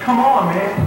Come on, man.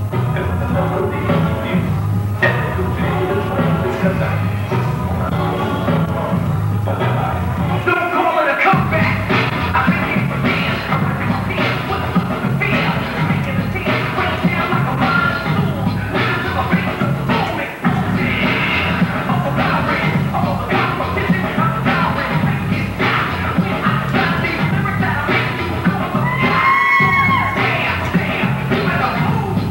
Don't call it a comeback. I've been here for years. I'm ready for fear. What's the fear? Making the team break down like a monsoon. Listen to my face, booming. I'm a vibrant. I'm a competition. I'm a vibrant. Break it down. When I got these lyrics that I make you go, damn, damn. You better move.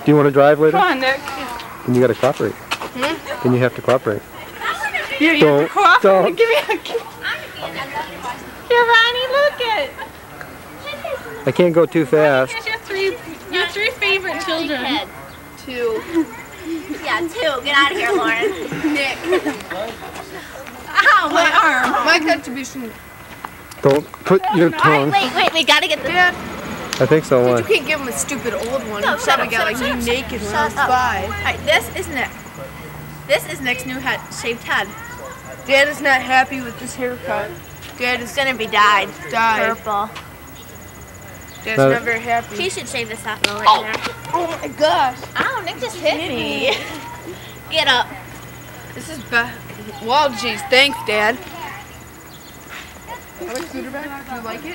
you want to drive later? Come on, Nick. Then you got to cooperate. Then you have to cooperate. You have to cooperate. Give me a kiss. Here, Ronnie, look it. I can't go too fast. Your three favorite children. Two. Yeah, two. Get out of here, Lauren. Nick. Ow, my arm. My contribution. Don't put your tongue. Wait, we gotta get the... Dad, I think so. you can't give him a stupid old one. No, You said we got like new naked when I was 5. Alright, this is Nick. This is Nick's new shaved head. Dad is not happy with this haircut. Dad is It's gonna be dyed. Purple. Dad's not very happy. He should shave this off right now. Oh my gosh. Ow, Nick just hit me. Get up. This is bad. Well, geez, thanks, Dad. I like scooter bag. Do you like it?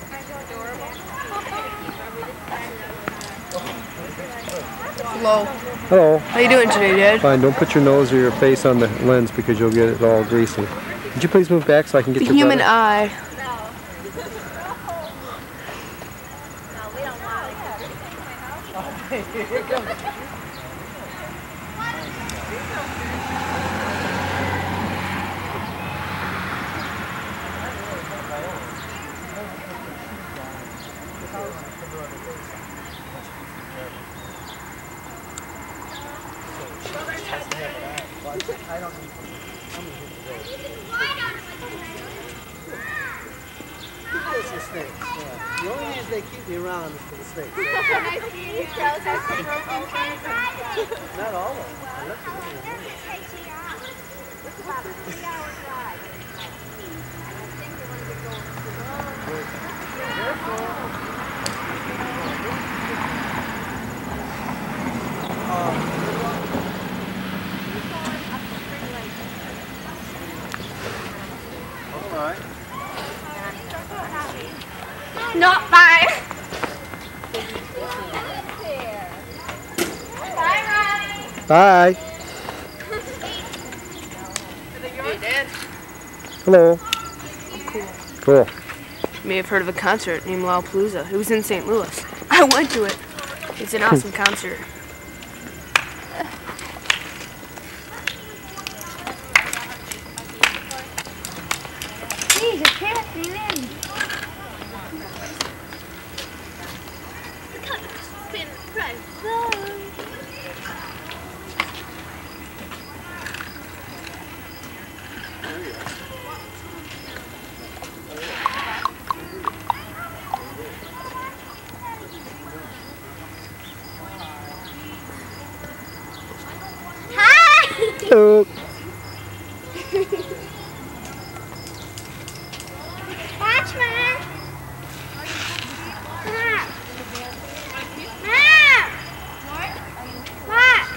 Hello. Hello. How you doing today, Dad? Fine. Don't put your nose or your face on the lens because you'll get it all greasy. Would you please move back so I can get The your human butter? eye. It's the snakes. Yeah. The only reason they keep me around is for the snakes. Not all of them. I left them in the window. All right. Not fine. Bye. Hey, Dad. Hello. Cool. You may have heard of a concert named Lollapalooza. It was in St. Louis. I went to it. It's an awesome concert. Jesus, can't see in. Hello. Watch, Mom. Watch.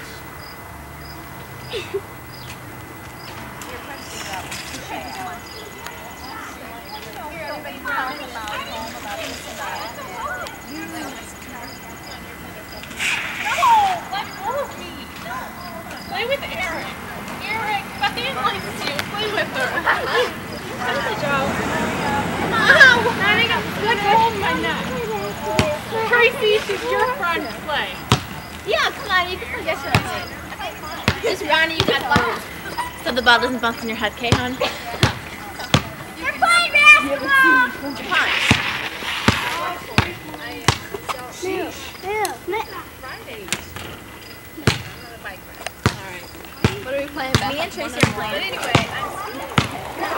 Play with Eric. Eric, Bethany likes you. Play with her. Good job. Ow! I got good hold my neck. Tracy, she's your friend. Play. Yeah, come on, you can forget your name. Just Ronnie, you got buttons. So the ball doesn't bounce in your head, okay, hon? You're playing basketball! Punch. What are we playing? Me and Tracy are playing. Anyway,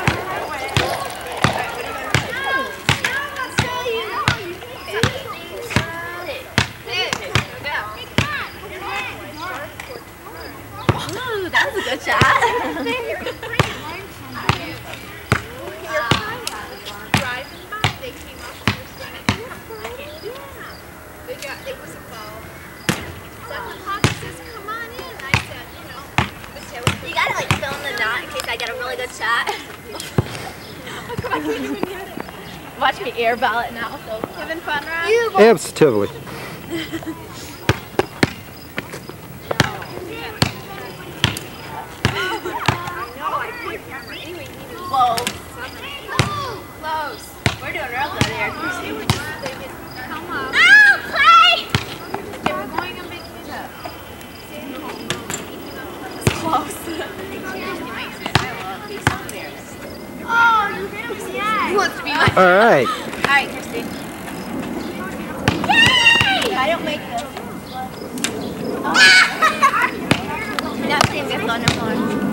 ooh, that was a good shot. Driving by, they came up and were saying, it was a foul. Seven Papa says, come on in. I said, You gotta like fill in the knot in case I get a really good shot. come on, I can't even get it. Watch me airball it now. So Having fun, Ron? Absolutely. whoa. Close. We're doing real good here. Come up. Oh, play! They were going on vacation. All right. All right, Christy. Yay! I don't make this. You're not seeing this on no more.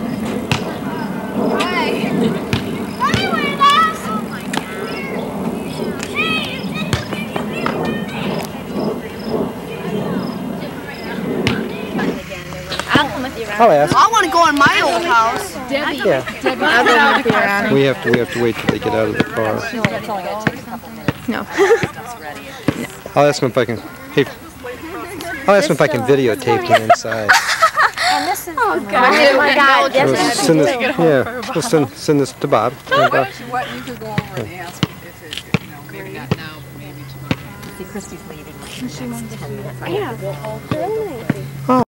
I'll come with you around. I'll ask. I want to go in my old house. Yeah. I'll go with you around. We have to wait till they get out of the car. No. I'll ask them if I can. Hey, I'll ask them if I can videotape the inside. Oh my God. We'll send this. Yeah. We'll send this to Bob. And, What you could go over and ask if it, you know, maybe not now, but maybe tomorrow. See, Christy's leaving. Yeah.